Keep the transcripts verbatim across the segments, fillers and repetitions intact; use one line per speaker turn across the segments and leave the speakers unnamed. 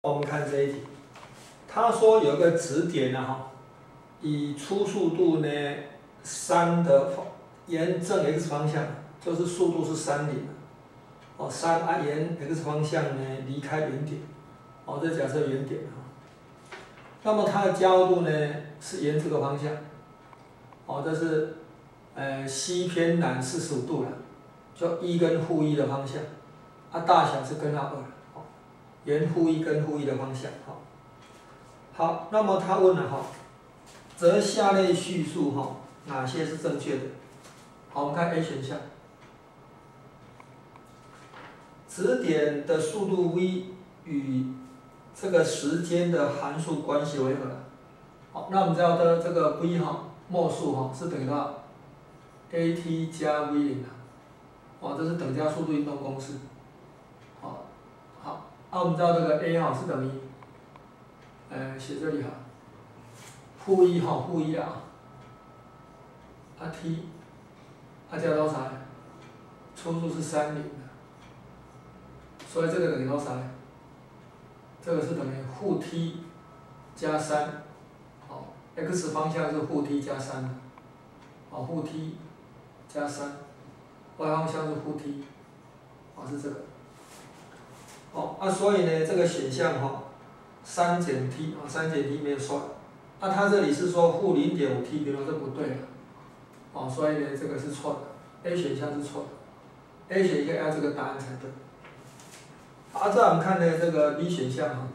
我们看这一题，他说有个指点啊，哈，以初速度呢三的沿正 x 方向，就是速度是三零，哦三啊沿 x 方向呢离开原点，哦这假设原点啊，那么它的角度呢是沿这个方向，哦这是呃西偏南四十五度了，就一跟负一的方向，啊大小是根号二。沿负一跟负一的方向，好，好，那么他问了哈，则下列叙述哈哪些是正确的？好，我们看 A 选项，指点的速度 v 与这个时间的函数关系为何？好，那我们知道的这个 v 哈末数哈是等于多少 ？at 加 v 零啊，哦，这是等价速度运动公式，好，好。那、啊、我们知道这个 a 哈是等于，呃，写这里哈，负一哈，负一啊，啊 t， 啊加多少呢？初数是三零的，所以这个等于多少呢？这个是等于负 t 加三，好 ，x 方向是负 t 加三的，好，负 t 加三 ，y 方向是负 t， 好是这个。哦，啊，所以呢，这个选项哈、哦，三减 t 啊，三减 t 没有错，那、啊、它这里是说负零点五 t 平方，这不对了，哦，所以呢，这个是错的 ，A 选项是错的 ，A 选项要这个答案才对。啊，再我们看呢，这个 B 选项哈，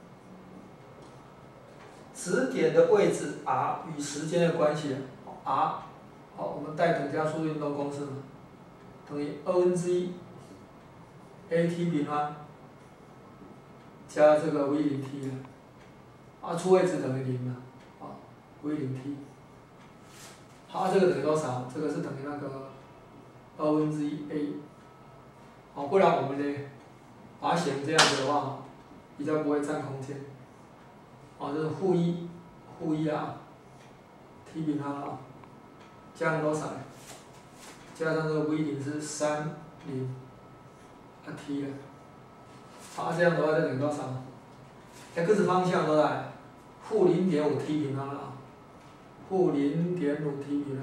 指点的位置 r 与时间的关系 r， 好，我们带等价速度运动公式嘛，等于二分之一 at 平方。加这个 v 零 t 啊，出位值等于零了，啊 v 零 t， 好，啊、这个等于多少？这个是等于那个二分之一 a， 好，不然我们呢，把它写成这样子的话，比较不会占空间，啊，这是负一，负一啊 ，t 平方啊，加上多少？加上这个 v 零是三零啊 t 了。好，这样的话就等于多少 ？x 方向多少？负零点五 t 平方了啊，负零点五 t 平方，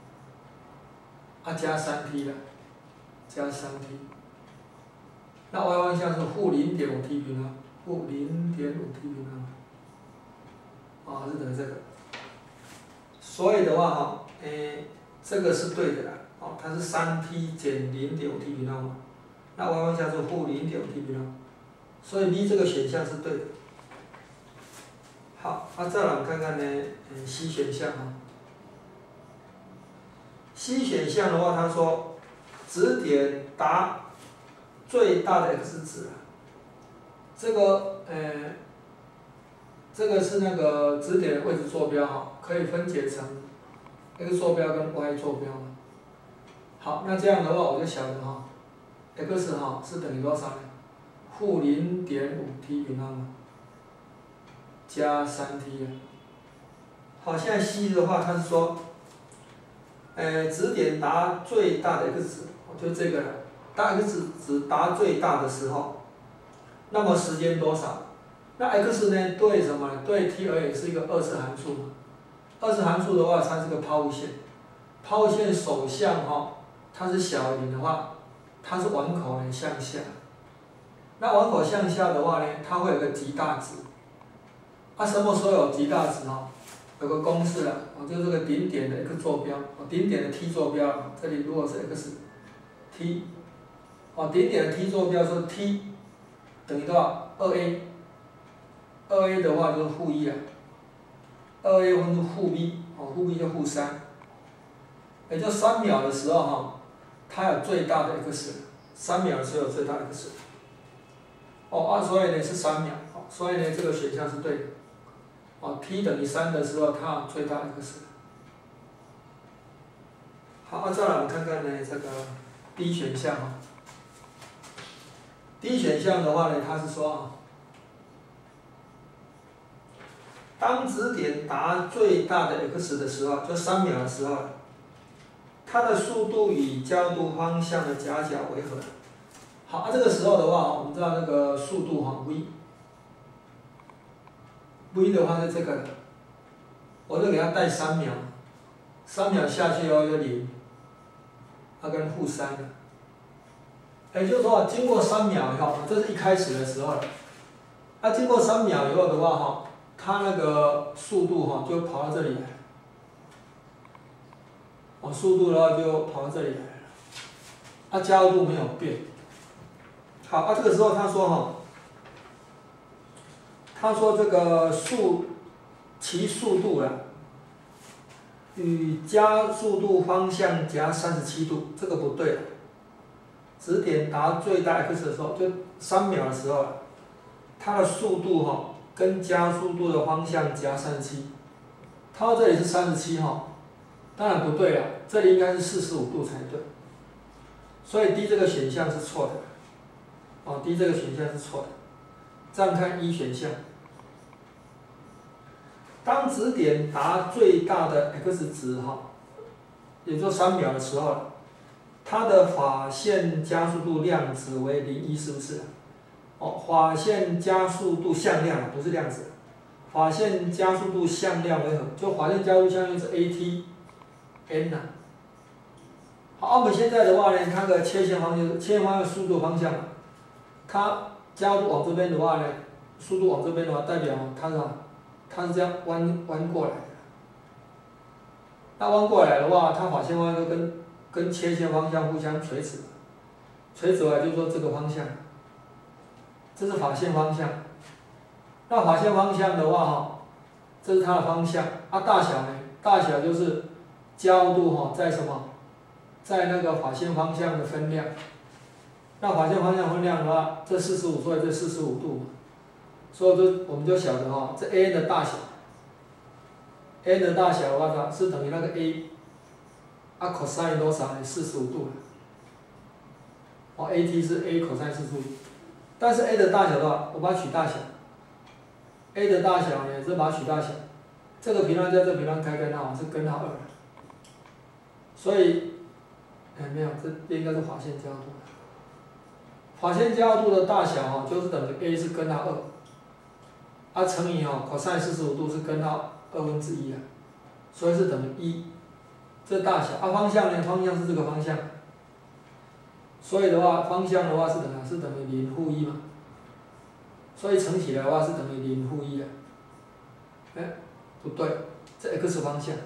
啊加三 t 了，加三 t。那 y 方向是负零点五 t 平方，负零点五 t 平方，啊是等于这个。所以的话哈，诶，这个是对的啦，哦，它是三 t 减零点五 t 平方嘛，那 y 方向是负零点五 t 平方。所以 B 这个选项是对的。好，那、啊、再来我们看看呢，嗯 ，C 选项啊。C 选项的话，他说，指点达最大的 x 值，这个呃，这个是那个指点的位置坐标哈，可以分解成 x 坐标跟 y 坐标。好，那这样的话我就晓得哈 ，x 哈是等于多少呢？负零点五 t 平方嘛，加三 t 了。好，现在 C 的话，它是说，呃，指点达最大的 x 值，就这个了。当 x 值达最大的时候，那么时间多少？那 x 呢？对什么？对 t 而言是一个二次函数嘛。二次函数的话，它是个抛物线，抛物线首向哈，它是小于零的话，它是往口呢向下。那往口向下的话呢，它会有个极大值。啊，什么时候有极大值哈？有个公式啊，哦，就是这个顶点的 x 坐标，哦，顶点的 t 坐标，这里如果是 x，t， 哦，顶点的 t 坐标是 t 等于多少？ 二 a， 二 a 的话就是负一啊，二 a 分之负 b， 哦，负 b 就负三，也就三秒的时候哈，它有最大的 x， 三秒的时候有最大的 x。哦，啊，所以呢是三秒，哦，所以呢这个选项是对的。哦 ，t 等于三的时候，它有最大 x。好，啊，再来我们看看呢这个 D 选项啊。D 选项的话呢，它是说啊，当指点达最大的 x 的时候，就三秒的时候，它的速度与角度方向的夹角为何？好，啊，这个时候的话，我们知道那个速度哈 v， v 的话是这个，我就给它带三秒，三秒下去以后就零，它跟负三了。也就是说，经过三秒以后，这是一开始的时候，那、啊、经过三秒以后的话哈，它那个速度哈就跑到这里来，哦，速度的话就跑到这里来了，啊，加速度没有变。好，啊，这个时候他说哈，他说这个速其速度啦，与加速度方向夹三十七度，这个不对了。指点达最大 x 的时候，就三秒的时候，它的速度哈跟加速度的方向夹三十七，它到这里是三十七哈，当然不对了，这里应该是四十五度才对，所以 D 这个选项是错的。哦 ，D 这个选项是错的。这样看一选项，当指点达最大的 x 值哈，也就三秒的时候，它的法线加速度量值为零一，是不是？哦，法线加速度向量不是量值，法线加速度向量为何？就法线加速度向量是 at n 呐、啊。好，我们现在的话呢，看个切线方向，切线方向速度方向。它加速度往这边的话呢，速度往这边的话，代表它是它是这样弯弯过来的。那弯过来的话，它法线方向就跟跟切线方向互相垂直，垂直来就是说这个方向，这是法线方向。那法线方向的话哈，这是它的方向。啊，大小呢？大小就是加速度哈，在什么？在那个法线方向的分量。那法线方向分量的话，这四十五，所以这四十五度嘛，所以就我们就晓得哈，这 a n 的大小 ，a n 的大小的话，是等于那个 a， 啊 cosine 多少呢？四十五度。哦 ，at 是 a cosine 四十五，但是 a 的大小的话，我把它取大小 ，a 的大小呢，是把它取大小，这个平方加这个平方开根号是根号二，所以，哎没有，这应该是法线加速度。法线加速度的大小哈，就是等于 a 是根号二，啊乘以哈 cos 四十五度是根号二分之一啊，所以是等于一，这大小啊方向呢？方向是这个方向，所以的话方向的话是等于是等于零负一嘛，所以乘起来的话是等于零负一啊，哎不对，这 x 方向，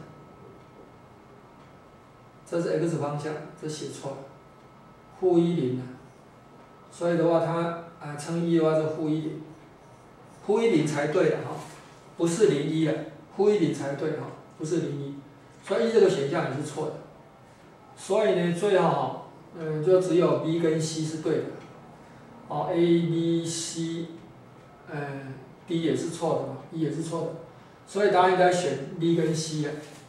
这是 x 方向，这写错了，负一零啊。所以的话，它啊乘一的话是负一零，负一零才对的哈，不是零一啊，负一零才对哈，不是零一，所以这个选项也是错的。所以呢，最好哈，嗯，就只有 B 跟 C 是对的，哦 A B C， 嗯 D 也是错的嘛 ，E 也是错的，所以答案应该选 B 跟 C 啊。